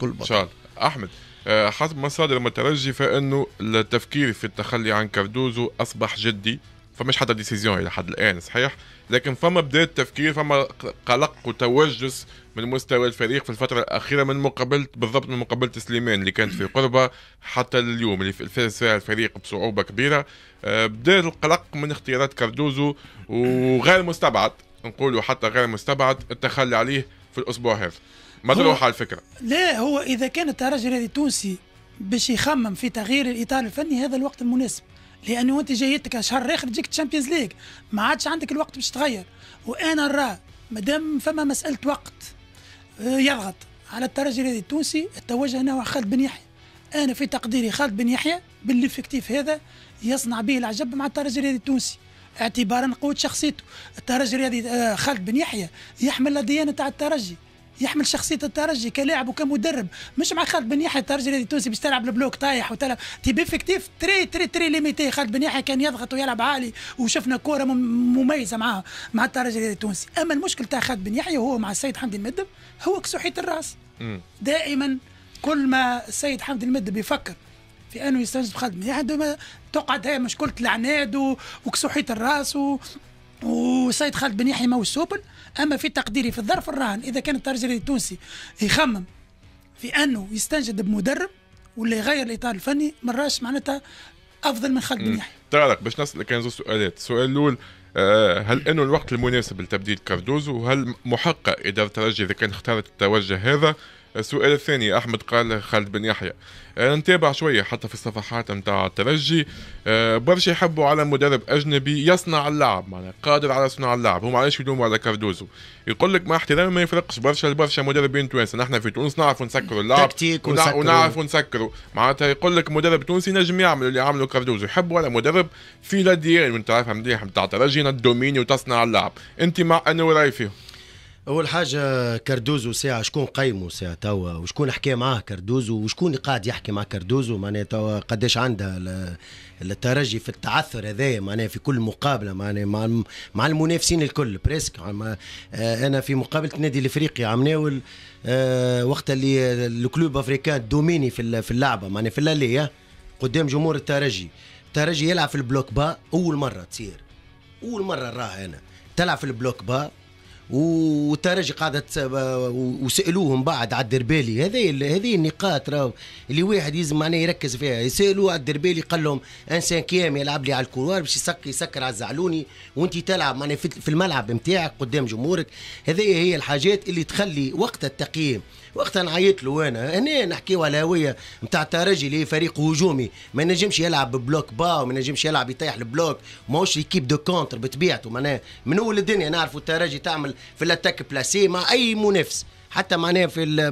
كل ان شاء الله. احمد، حسب مصادر المترجي فانه التفكير في التخلي عن كاردوزو اصبح جدي، فمش حتى ديسيزيون الى حد الان صحيح، لكن فما بدايه تفكير، فما قلق وتوجس من مستوى الفريق في الفتره الاخيره من مقابله، بالضبط من مقابله سليمان اللي كانت في قربه حتى اليوم اللي فاز فيها الفريق بصعوبه كبيره. بدا القلق من اختيارات كاردوزو، وغير مستبعد نقولوا حتى غير مستبعد التخلي عليه في الاسبوع هذا. ما تروح على الفكره؟ لا، هو اذا كان الترجي الذي التونسي باش يخمم في تغيير الاطار الفني هذا الوقت المناسب، لانه انت جايتك شهر اخر تجيك تشامبيونز ليج، ما عادش عندك الوقت باش تغير. وانا نرى مادام فما مساله وقت يضغط على الترجي الذي التونسي التوجه نحو خالد بن يحيى. انا في تقديري خالد بن يحيى بالافكتيف هذا يصنع به العجب مع الترجي الذي التونسي، اعتبارا قوه شخصيته. الترجي الذي خالد بن يحيى يحمل الديانه تاع الترجي، يحمل شخصيه الترجي كلاعب وكمدرب. مش مع خالد بن يحيى الترجي الذي التونسي باش تلعب البلوك طايح وتلعب تيبي افكتيف تري تري تري ليميتي. خالد بن يحيى كان يضغط ويلعب عالي وشفنا كوره مميزه مع الترجي الذي التونسي. اما المشكل تاع خالد بن يحيى هو مع السيد حمدي المدب هو كسوحيه الراس. دائما كل ما السيد حمدي المدب يفكر في انه يستنجد خالد بن يحيى تقعد هي مشكله العناد وكسوحيه الراس وسيد خالد بن يحيى موسوبل. اما في تقديري في الظرف الراهن اذا كان الترجي التونسي يخمم في انه يستنجد بمدرب ولا يغير الاطار الفني مراش معناتها افضل من خالد بن يحيى. طارق، باش نسالك كان زوج سؤالات. السؤال الاول، هل انه الوقت المناسب لتبديل كاردوزو، وهل محقه اداره الترجي اذا كان اختارت التوجه هذا؟ السؤال الثاني، احمد قال خالد بن يحيى، نتابع شويه حتى في الصفحات نتاع الترجي برشا يحبوا على مدرب اجنبي يصنع اللعب، معناها قادر على صناعه اللعب. هم علاش يلوموا على كاردوزو؟ يقول لك مع احترامي ما يفرقش برشا لبرشا مدربين توانسه، نحن في تونس نعرفوا نسكروا اللعب ونعرفوا نسكروا، معناتها يقول لك مدرب تونسي نجم يعمل اللي عمله كاردوزو. يحبوا على مدرب في لا ديال وانت عارفها مليح نتاع الترجي الدوميني وتصنع اللعب. انت مع انه راي فيهم؟ اول حاجه كاردوزو ساعه شكون قيمه ساعه توا، وشكون حكى معاه كاردوزو، وشكون قاعد يحكي مع كاردوزو، معناها توا قداش عندها الترجي في التعثر هذايا، معناها في كل مقابله معناها مع المنافسين الكل بريسك. انا في مقابله النادي الافريقي عمناول وقت اللي الكلوب افريكان دوميني في اللعبه، معناها في اللاليه قدام جمهور الترجي يلعب في البلوك با. اول مره تصير، اول مره نراها انا تلعب في البلوك با، والترجي قاعدة وسألوهم بعد على الدربالي. هذه النقاط راهو اللي واحد يلزم معناه يركز فيها. يسألوا على الدربالي قال لهم ان سانكيام يلعب لي على الكوروار باش يسكر على الزعلوني، وانت تلعب معناه في الملعب نتاعك قدام جمهورك. هذه هي الحاجات اللي تخلي وقت التقييم. وقتها نعيط له انا هنا نحكيو على الهويه نتاع الترجي اللي فريق هجومي ما ينجمش يلعب ببلوك با وما ينجمش يلعب يطيح البلوك، ماهوش ليكيب دو كونتر بطبيعته. معناه من اول الدنيا نعرفوا الترجي تعمل في الاتاك بلاسي مع اي منافس، حتى معناه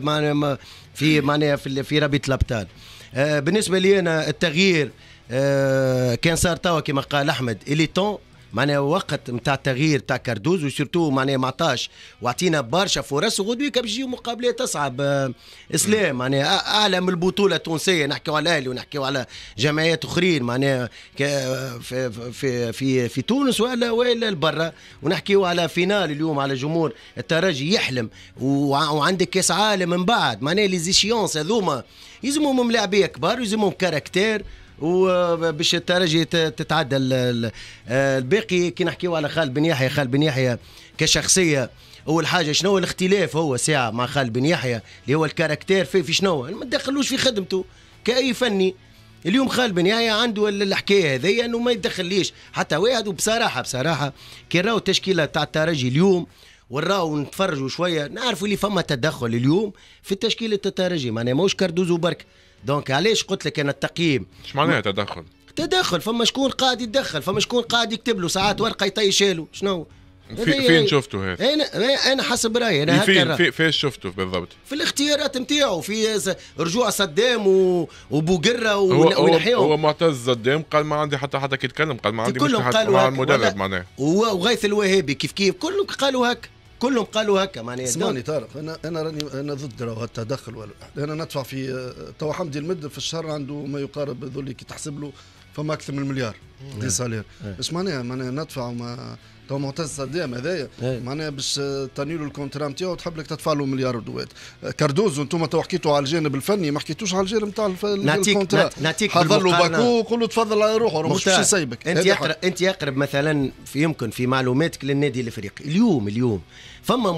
في رابطه الابطال. بالنسبه لي انا التغيير كان صار توا كما قال احمد اللي طون، معناها وقت نتاع التغيير تاع كاردوزو وسيرتو معناها ما عطاش وعطينا برشا فرص، وغدويك باش يجيو مقابلات تصعب. اسلام معناها اعلى من البطوله التونسيه، نحكيو على الاهلي ونحكيو على جمعيات اخرين معناها في في في في تونس ولا برا، ونحكيو على فينال اليوم على جمهور الترجي يحلم، وعندك كاس عالم من بعد. معناها لي زيشيونس هذوما يلزمهم لاعبيه كبار ويلزمهم كاركتير وباش الترجي تتعدى الباقي. كي نحكيو على خالد بن يحيى كشخصيه، اول حاجه شنو الاختلاف هو ساعه مع خالد بن يحيى اللي هو الكاركتير في شنو ما تدخلوش في خدمته كاي فني. اليوم خالد بن يحيى عنده الحكايه هذه انه ما يدخليش حتى واحد. وبصراحه كي راهو التشكيله تاع الترجي اليوم وراو نتفرجوا شويه نعرفوا اللي فما تدخل اليوم في تشكيله الترجي، معناها ماهوش كاردوزو برك. دونك علاش قلت لك انا التقييم ايش معناها تدخل؟ فما شكون قاعد يتدخل، فما شكون قاعد يكتب له ساعات ورقه يطيشاله. شنو فين شفته هذا؟ انا حسب رايي انا هكا. فين شفته بالضبط؟ في الاختيارات نتاعو، في رجوع صدام وبوقره ونحيهم. هو معتز صدام قال ما عندي حتى كي يتكلم قال ما عندي مشكله مع المدرب معناه. وغيث الوهابي كيف كلهم قالوا هكا. كلهم قالوا هكا معناها. اسمعني طارق، انا ضد هالتدخل ولا انا ندفع في تو حمدي المدب في الشهر عنده ما يقارب ذولي كي تحسب له فما اكثر من مليار دي سالير. اش معناها ندفع تو معتز صدام هذايا معناها باش تنيلو الكونترا نتاعو تحب لك تدفع له مليار ودوات. كاردوزو انتم تو حكيتوا على الجانب الفني ما حكيتوش على الجانب نتاع الكونترا. حضر له باكو قول له تفضل على روحه مش باش يسيبك. انت اقرب مثلا يمكن في معلوماتك للنادي الافريقي. اليوم فما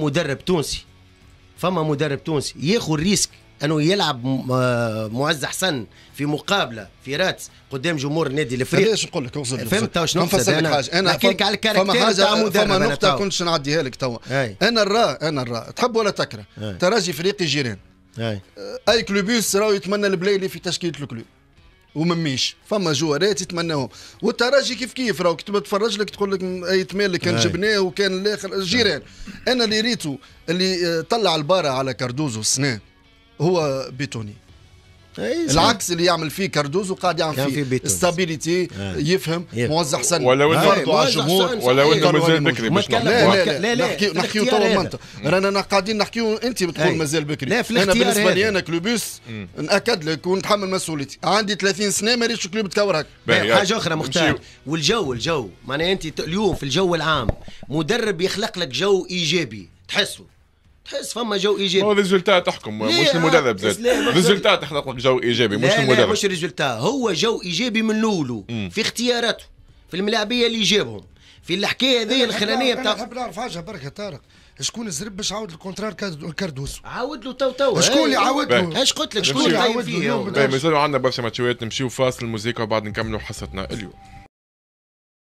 مدرب تونسي ياخذ ريسك انه يلعب معز حسن في مقابله في راتس قدام جمهور النادي الافريقي. ايش نقول لك فهمت واش نقصد انا نحكي لك على الكاركتير تاع مدرب. فما نقطه كنتش نعديها لك توا. انا الرا تحب ولا تكره ترجي فريقي جيران اي كلوبوس راهو يتمنى البلايلي في تشكيله الكلوب ومميش فما جوارات يتمناهم والترجي كيف راهو كنت بتفرج لك تقول لك اي تمال كان جبناه وكان الاخر جيران. انا اللي ريتو اللي طلع البارة على كاردوزو السنه هو بيتوني. العكس اللي يعمل فيه كاردوزو قاعد يعمل فيه استابيليتي يفهم موزع حسن ولو انه على الجمهور ولو انه مازال بكري باش نحكيو توا منطق. رانا قاعدين نحكيو انت بتقول مازال بكري. انا بالنسبه لي انا كلوبوس ناكد لك ونتحمل مسؤوليتي عندي 30 سنه ما ريتش كلوب تكور هكا. حاجه اخرى مختار والجو معناها انت اليوم في الجو العام مدرب يخلق لك جو ايجابي تحس فما جو ايجابي. هو الريزولتا تحكم مش المدرب زاد. الريزولتا تخلق لك جو ايجابي مش المدرب. لا مش الريزولتا هو جو ايجابي من الاولو في اختياراته في الملاعبيه اللي جابهم في الحكايه هذه الاخرانيه بتاع. نحب نعرف حاجه برك يا طارق شكون الزرب باش عاود الكونترار الكردوس عاود له تو شكون اللي عاود له ايش قلت لك شكون اللي عاود فيه. مازالوا عندنا برشا ماتشات نمشيو فاصل الموسيقى وبعد نكملوا حصتنا اليوم.